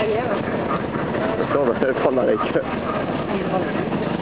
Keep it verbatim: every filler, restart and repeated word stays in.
arrière. Attention, on va se le prendre dans la queue.